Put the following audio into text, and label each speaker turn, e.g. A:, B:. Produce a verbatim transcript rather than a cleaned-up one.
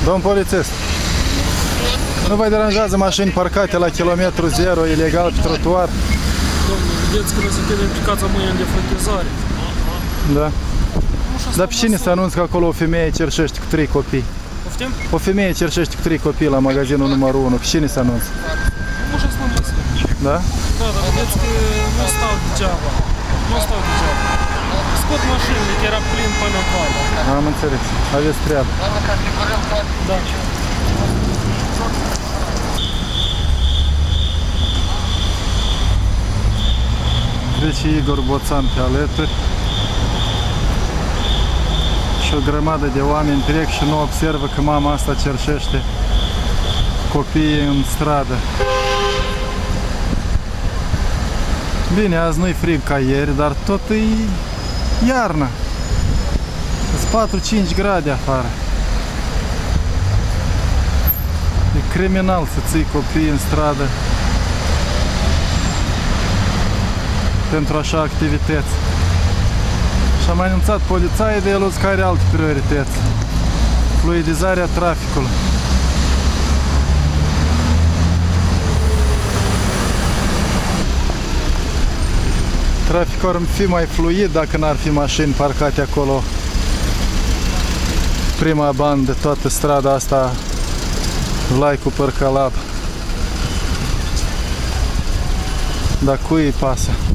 A: Domn polițist, nu vă deranjează mașini parcate la kilometru zero, ilegal, pe trotuar?
B: Domnule, vedeți că noi suntem implicați în mâine în defătizare.
A: Da. Dar pe cine se anunță că acolo o femeie cerșește cu trei copii?
B: Poftim?
A: O femeie cerșește cu trei copii la magazinul numărul unu. Pe cine se anunță?
B: Nu așa să mă.
A: Da?
B: Da, dar vedeți că nu stau degeaba. Nu stau degeaba. Scot mașinile, că era plin până în val.
A: Am înțeles. Aveți treabă.
B: Da.
A: Trece Igor Boțan pe alături și o grămadă de oameni trec și nu observă că mama asta cerșește copiii în stradă. Bine, azi nu-i frig ca ieri, dar tot e iarnă. Sunt patru-cinci grade afară. E criminal să ții copiii în stradă pentru așa activități. Și am anunțat polițaii de el care alte priorități. Fluidizarea traficului. Traficul ar fi mai fluid dacă n-ar fi mașini parcate acolo. Prima bandă, toată strada asta, Vlai cu Părcălab. Dar cui îi pasă?